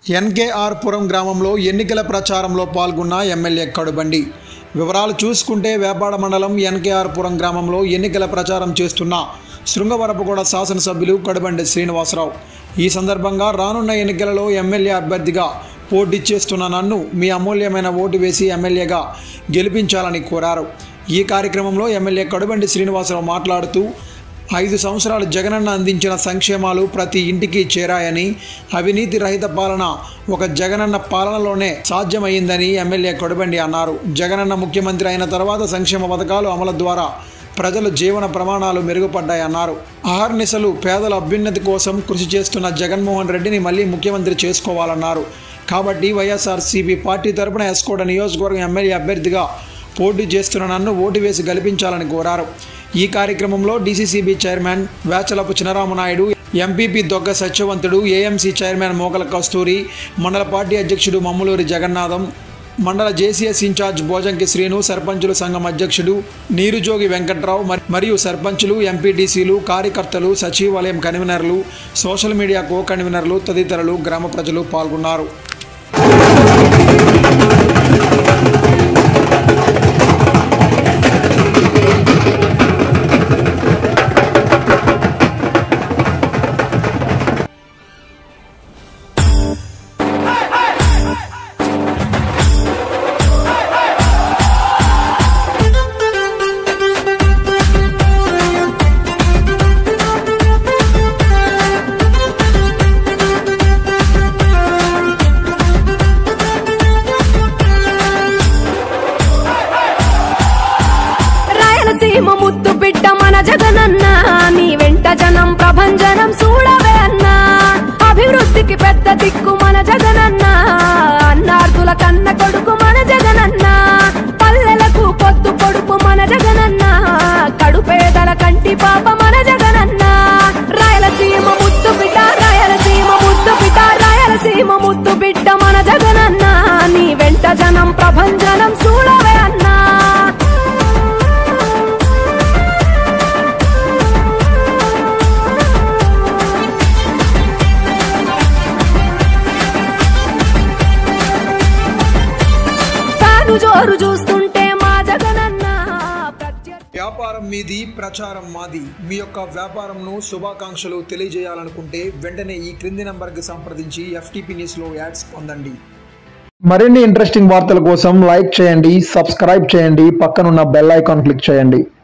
NKR పురం గ్రామంలో ఎన్నికల ప్రచారంలో పాల్గొన్న ఎమ్మెల్యే కడుబండి. వివరాలు చూసుకుంటే వేపాడ మండలం ఎన్కేఆర్ పురం గ్రామంలో ఎన్నికల ప్రచారం చేస్తున్న శృంగవరపుగూడ శాసనసభ్యులు కడుబండి శ్రీనివాసరావు ఈ సందర్భంగా రానున్న ఎన్నికలలో ఎమ్మెల్యే అభ్యర్థిగా పోటీ చేస్తున్న నన్ను మీ అమూల్యమైన ఓటు వేసి ఎమ్మెల్యేగా గెలిపించాలని కోరారు. ఈ కార్యక్రమంలో ఎమ్మెల్యే కడుబండి శ్రీనివాసరావు మాట్లాడుతూ 5 సంవత్సరాలు జగనన్న అందించిన సంక్షేమాలు ప్రతి ఇంటికి చేరాయని, అవినీతి రహిత పాలన ఒక జగనన్న పాలనలోనే సాధ్యమైందని ఎమ్మెల్యే కడుబండి అన్నారు. జగనన్న ముఖ్యమంత్రి అయిన తర్వాత సంక్షేమ పథకాలు అమలు ద్వారా ప్రజల జీవన ప్రమాణాలు మెరుగుపడ్డాయన్నారు. అహర్నిశలు పేదల అభ్యున్నతి కోసం కృషి చేస్తున్న జగన్మోహన్ రెడ్డిని మళ్ళీ ముఖ్యమంత్రి చేసుకోవాలన్నారు. కాబట్టి వైఎస్ఆర్సీపీ పార్టీ తరపున ఎస్కోట నియోజకవర్గం ఎమ్మెల్యే అభ్యర్థిగా పోటీ చేస్తున్న నన్ను ఓటు వేసి గెలిపించాలని కోరారు. ఈ కార్యక్రమంలో DCCB chairman Vechalapu Chinaramanaidu, MPP Dogga Satyavantudu, AMC chairman మోగల కస్తూరి, మండల పార్టీ అధ్యక్షుడు మమ్ములూరి జగన్నాథం, మండల జేసీఎస్ ఇన్ఛార్జ్ భోజంకి శ్రీను, సర్పంచుల సంఘం అధ్యక్షుడు నీరుజోగి వెంకట్రావు మరియు సర్పంచులు, ఎంపీటీసీలు, కార్యకర్తలు, సచివాలయం కన్వీనర్లు, సోషల్ మీడియా కో కన్వీనర్లు తదితరులు గ్రామ ప్రజలు పాల్గొన్నారు. ముద్దు బిడ్డ మన జగనన్న, నీ వెంట జనం ప్రభంజనం చూడవే అన్నా. అభివృద్ధికి పెద్ద దిక్కు మన జగనన్న, అన్నార్థుల కన్న కొడుకు మన జగనన్న, పల్లెలకు పొద్దు పొడుపు మన జగనన్న, కడుపేదల కంటి పాప మన జగనన్న. రాయలసీమ ముద్దు బిడ్డ, రాయలసీమ ముద్దు బిడ్డ, రాయలసీమ ముద్దు బిడ్డ మన జగనన్న, నీ వెంట జనం ప్రభంజనం చూడవే అన్నా. జోరు చూస్తుంటే మా జగనన్న. వ్యాపారం మీది, ప్రచారం మాది. మీ యొక్క వ్యాపారంను శుభాకాంక్షలు తెలియజేయాలనుకుంటే వెంటనే ఈ క్రింది నంబర్కి సంప్రదించి FTP న్యూస్లో యాడ్స్ పొందండి. మరిన్ని ఇంట్రెస్టింగ్ వార్తల కోసం లైక్ చేయండి, సబ్స్క్రైబ్ చేయండి, పక్కనున్న బెల్ ఐకాన్ క్లిక్ చేయండి.